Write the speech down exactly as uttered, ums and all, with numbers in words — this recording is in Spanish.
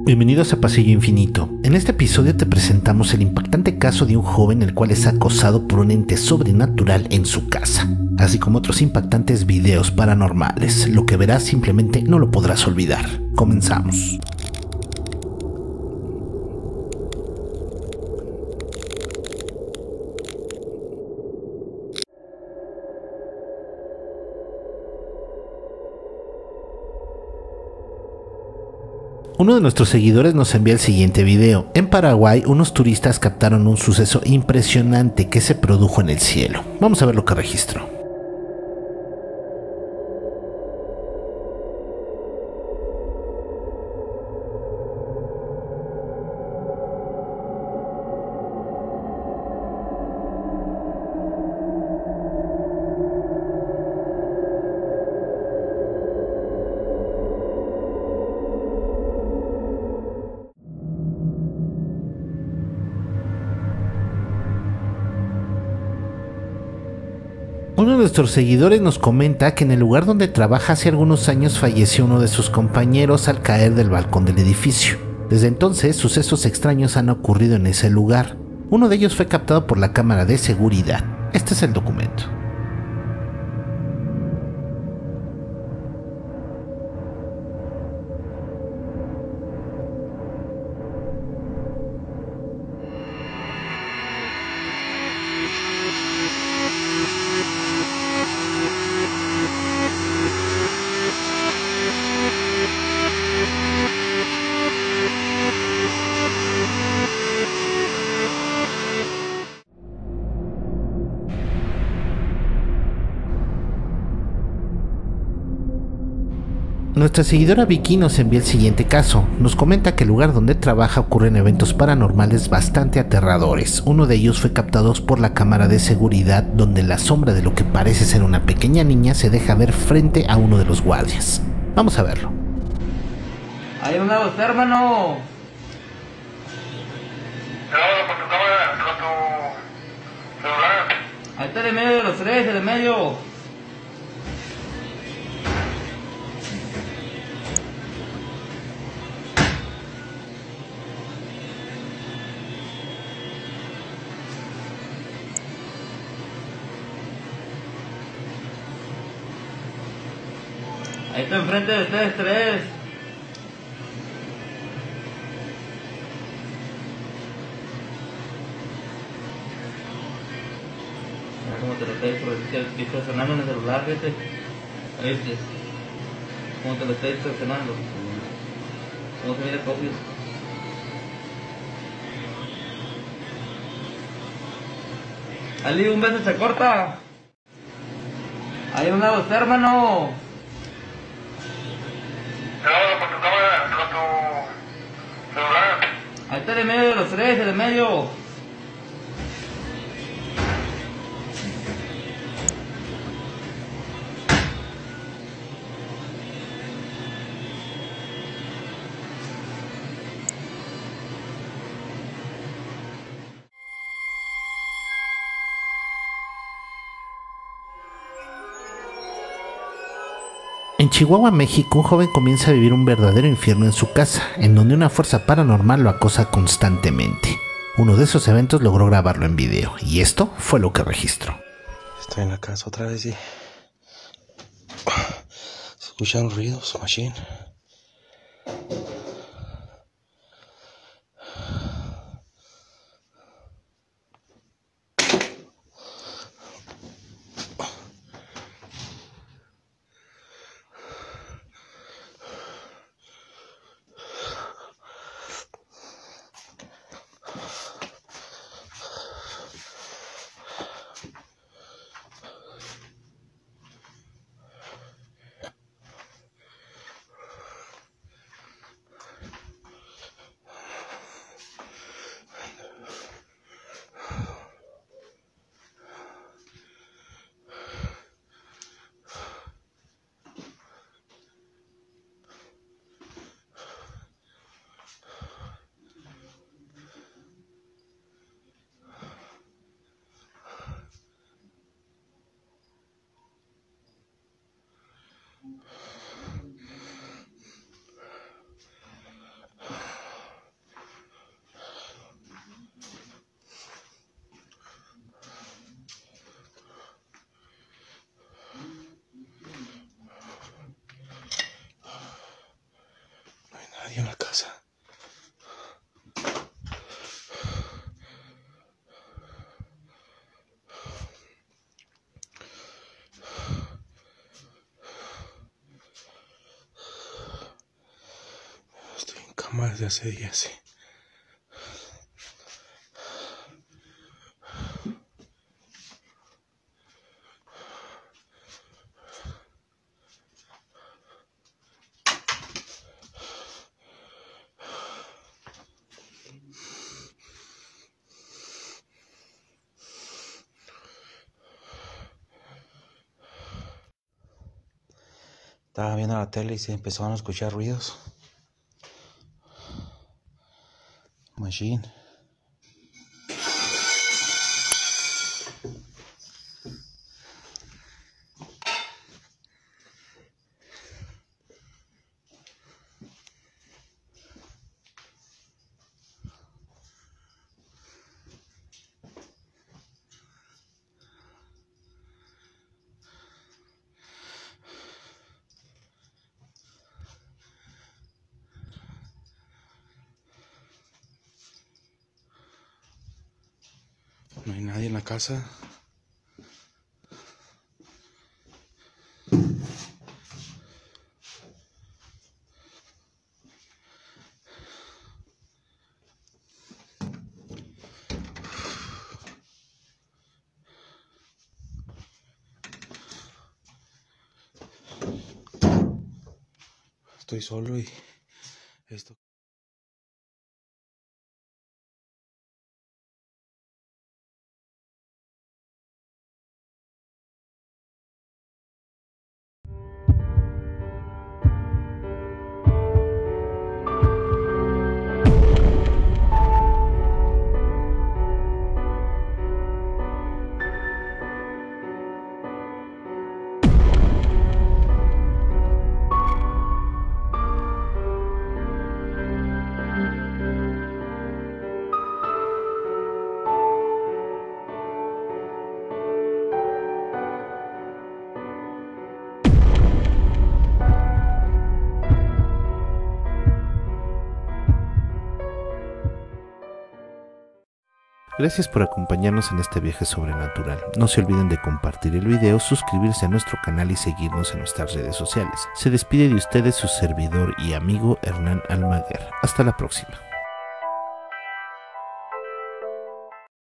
Bienvenidos a Pasillo Infinito. En este episodio te presentamos el impactante caso de un joven el cual es acosado por un ente sobrenatural en su casa, así como otros impactantes videos paranormales. Lo que verás simplemente no lo podrás olvidar. Comenzamos. Uno de nuestros seguidores nos envía el siguiente video. En Paraguay, unos turistas captaron un suceso impresionante que se produjo en el cielo. Vamos a ver lo que registró. Uno de nuestros seguidores nos comenta que en el lugar donde trabaja hace algunos años falleció uno de sus compañeros al caer del balcón del edificio. Desde entonces, sucesos extraños han ocurrido en ese lugar. Uno de ellos fue captado por la cámara de seguridad. Este es el documento. Nuestra seguidora Vicky nos envía el siguiente caso. Nos comenta que el lugar donde trabaja ocurren eventos paranormales bastante aterradores. Uno de ellos fue captado por la cámara de seguridad, donde la sombra de lo que parece ser una pequeña niña se deja ver frente a uno de los guardias. Vamos a verlo. Hay un lado usted, hermano. Grabado con tu cámara, con tu celular. Ahí está el de medio de los tres, el de medio. Ahí está enfrente de ustedes tres. Mira cómo te lo estoy por que está sonando en el celular, fíjate. Ahí está. Cómo te lo estoy distorsionando. Cómo se mira copios. Ali, un beso se corta. Ahí un lado usted, hermano. Grabado con tu cámara, con tu celular. Ahí está el de medio de los tres, el de medio. En Chihuahua, México, un joven comienza a vivir un verdadero infierno en su casa, en donde una fuerza paranormal lo acosa constantemente. Uno de esos eventos logró grabarlo en video, y esto fue lo que registró. Estoy en la casa otra vez y... se escuchan ruidos, machine. Más de hace días, sí. Estaba viendo la tele y se empezaron a escuchar ruidos. Machine. No hay nadie en la casa. Estoy solo y esto. Gracias por acompañarnos en este viaje sobrenatural. No se olviden de compartir el video, suscribirse a nuestro canal y seguirnos en nuestras redes sociales. Se despide de ustedes su servidor y amigo Hernán Almaguer. Hasta la próxima.